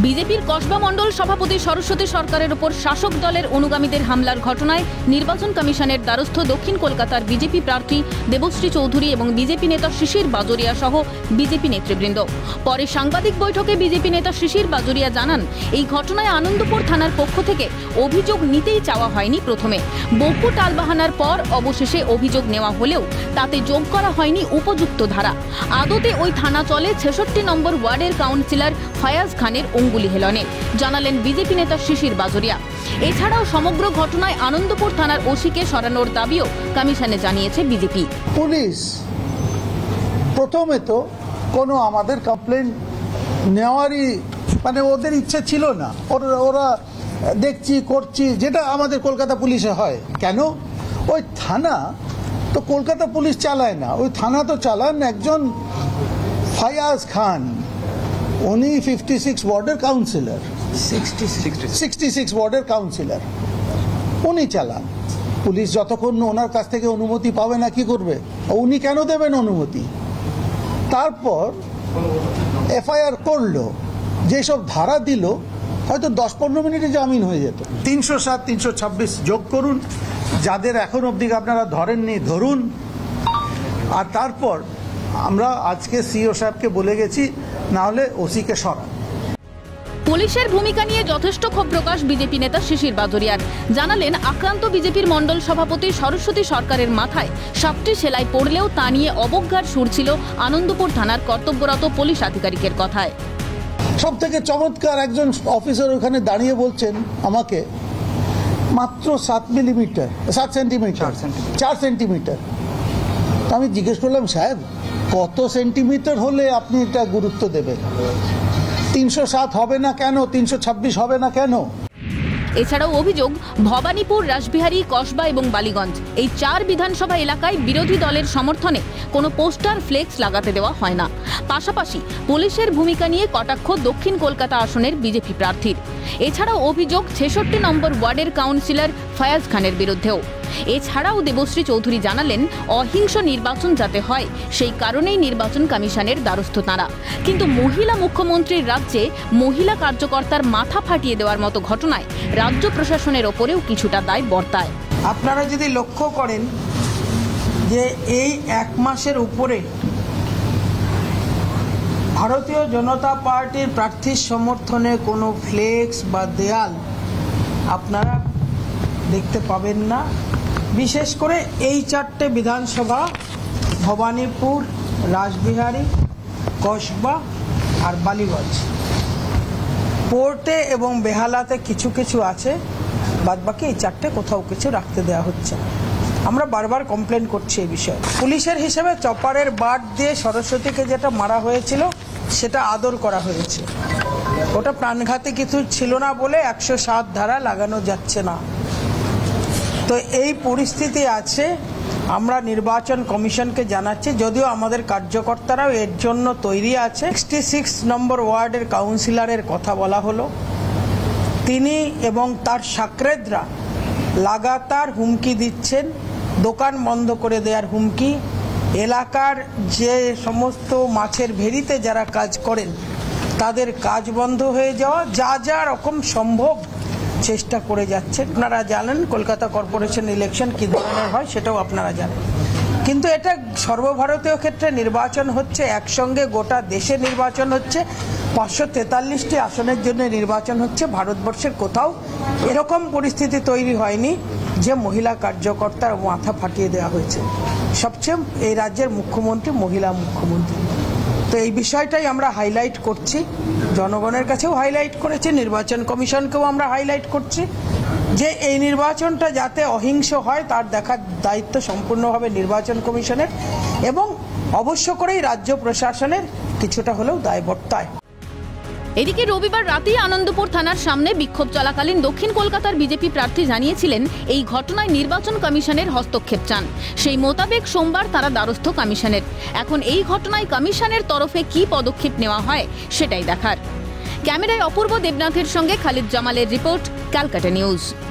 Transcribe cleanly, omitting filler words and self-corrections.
বিজেপির কসবা মণ্ডল সভাপতি সরস্বতী সরকারের উপর শাসক দলের অনুগামীদের হামলার ঘটনায় নির্বাচন কমিশনের দ্বারস্থ দক্ষিণ কলকাতার বিজেপি প্রার্থী দেবশ্রী চৌধুরী এবং বিজেপি নেতা শিশির বাজোরিয়া সহ বিজেপি নেতৃবৃন্দ। পরে সাংবাদিক বৈঠকে বিজেপি নেতা শিশির বাজোরিয়া জানান, এই ঘটনায় আনন্দপুর থানার পক্ষ থেকে অভিযোগ নিতেই চাওয়া হয়নি। প্রথমে বহু টালবাহানার পর অবশেষে অভিযোগ নেওয়া হলেও তাতে যোগ করা হয়নি উপযুক্ত ধারা। আদতে ওই থানা চলে ৬৬ নম্বর ওয়ার্ডের কাউন্সিলর ফয়াজ খানের অঙ্গুলি হেলনে, জানালেন বিজেপি নেতা শিশির বাজোরিয়া। এছাড়াও সমগ্র ঘটনায় আনন্দপুর থানার ওসিকে সরানোর দাবিও কমিশনে জানিয়েছে বিজেপি। পুলিশ প্রথমে তো কোনো আমাদের কমপ্লেন নেওয়ারই ওদের ইচ্ছে ছিল না। ওরা দেখছি করছি, যেটা আমাদের কলকাতা পুলিশে হয়। কেন? ওই থানা তো কলকাতা পুলিশ চালায় না, ওই থানা তো চালান একজন ফয়াজ খান। উনি 56 ওয়ার্ডের কাউন্সিলর, 66 ওয়ার্ডের কাউন্সিলর উনি চালান। পুলিশ যতক্ষণ ওনার কাছ থেকে অনুমতি পাবে না কি করবে? উনি কেন দেবেন অনুমতি? তারপর এফআইআর করলো, যেসব ধারা দিল হয়তো 10-15 মিনিটে জামিন হয়ে যেত। 307, 326 যোগ করুন, যাদের এখন অবধি আপনারা ধরেননি ধরুন। আর তারপর আমরা আজকে সিও সাহেবকে বলে গেছি, না হলে ওসিকে সরান। পুলিশের ভূমিকা নিয়ে যথেষ্ট ক্ষোভ প্রকাশ বিজেপি নেতা শিশির বাজোরিয়ার। জানালেন, আক্রান্ত বিজেপির মণ্ডল সভাপতি সরস্বতী সরকারের মাথায় 7টি সেলাই পড়লেও তা নিয়ে অবজ্ঞার সুর ছিল আনন্দপুর থানার কর্তব্যরত পুলিশ আধিকারিকের কথায়। সব থেকে চমৎকার একজন অফিসার ওখানে দাঁড়িয়ে বলছেন আমাকে, মাত্র 7 সেন্টিমিটার। আমি জিজ্ঞেস করলাম, সাহেব কত সেন্টিমিটার হলে আপনি এটা গুরুত্ব দেবেন? 307 হবে না কেন? 326 হবে না কেন? এছাড়াও অভিযোগ, ভবানীপুর, রাসবিহারী, কসবা এবং বালিগঞ্জ এই 4 বিধানসভা এলাকায় বিরোধী দলের সমর্থনে কোনো পোস্টার ফ্লেক্স লাগাতে দেওয়া হয় না। পাশাপাশি পুলিশের ভূমিকা নিয়ে কটাক্ষ দক্ষিণ কলকাতা আসনের বিজেপি প্রার্থীর। এছাড়াও অভিযোগ 66 নম্বর ওয়ার্ডের কাউন্সিলর ফয়াজ খানের বিরুদ্ধেও। এছাড়াও দেবশ্রী চৌধুরী জানালেন, অহিংস নির্বাচন যাতে হয় সেই কারণেই নির্বাচন কমিশনের দ্বারস্থ তাঁরা। কিন্তু মহিলা মুখ্যমন্ত্রীর রাজ্যে মহিলা কার্যকর্তার মাথা ফাটিয়ে দেওয়ার মতো ঘটনায় রাজ্য প্রশাসনের ওপরেও কিছুটা দায় বর্তায়। আপনারা যদি লক্ষ্য করেন যে এই 1 মাসের উপরে ভারতীয় জনতা পার্টির প্রার্থীর সমর্থনে কোনো ফ্লেক্স বা দেয়াল আপনারা দেখতে পাবেন না। বিশেষ করে এই 4টে বিধানসভা, ভবানীপুর, রাসবিহারী, কসবা আর বালিগঞ্জ। পোর্টে এবং বেহালাতে কিছু কিছু আছে, বাদবাকি এই 4টে কোথাও কিছু রাখতে দেওয়া হচ্ছে না। আমরা বারবার কমপ্লেন করছি এই বিষয়ে। পুলিশের হিসেবে চপারের বাট দিয়ে সরস্বতীকে যেটা মারা হয়েছিল সেটা আদর করা হয়েছে। ওটা প্রাণঘাতী কিছু ছিল না বলে 107 ধারা লাগানো যাচ্ছে না। তো এই পরিস্থিতি আছে। আমরা নির্বাচন কমিশনকে জানাচ্ছি, যদিও আমাদের কার্যকর্তারাও এর জন্য তৈরি আছে। 66 নম্বর ওয়ার্ডের কাউন্সিলরের কথা বলা হলো। তিনি এবং তার সাকরেদরা লাগাতার হুমকি দিচ্ছেন, দোকান বন্ধ করে দেওয়ার হুমকি। এলাকার যে সমস্ত মাছের ভেড়িতে যারা কাজ করেন তাদের কাজ বন্ধ হয়ে যাওয়া, যা রকম সম্ভব চেষ্টা করে যাচ্ছেন। আপনারা জানেন কলকাতা কর্পোরেশন ইলেকশন কী ধরনের হয় সেটাও আপনারা জানেন। কিন্তু এটা সর্বভারতীয় ক্ষেত্রে নির্বাচন হচ্ছে, একসঙ্গে গোটা দেশে নির্বাচন হচ্ছে, 543টি আসনের জন্য নির্বাচন হচ্ছে। ভারতবর্ষের কোথাও এরকম পরিস্থিতি তৈরি হয়নি যে মহিলা কার্যকর্তার মাথা ফাটিয়ে দেওয়া হয়েছে। সবচেয়ে এই রাজ্যের মুখ্যমন্ত্রী মহিলা মুখ্যমন্ত্রী। তো এই বিষয়টাই আমরা হাইলাইট করছি, জনগণের কাছেও হাইলাইট করেছি, নির্বাচন কমিশনকেও আমরা হাইলাইট করছি যে এই নির্বাচনটা যাতে অহিংস হয় তার দেখার দায়িত্ব সম্পূর্ণভাবে নির্বাচন কমিশনের, এবং অবশ্য করেই রাজ্য প্রশাসনের কিছুটা হলেও দায় বর্তায়। এদিকে রবিবার রাতেই আনন্দপুর থানার সামনে বিক্ষোভ চলাকালীন দক্ষিণ কলকাতার বিজেপি প্রার্থী জানিয়েছিলেন, এই ঘটনায় নির্বাচন কমিশনের হস্তক্ষেপ চান। সেই মোতাবেক সোমবার তারা দ্বারস্থ কমিশনের। এখন এই ঘটনায় কমিশনের তরফে কি পদক্ষেপ নেওয়া হয় সেটাই দেখার। ক্যামেরায় অপূর্ব দেবনাথের সঙ্গে খালিদ জামালের রিপোর্ট, ক্যালকাটা নিউজ।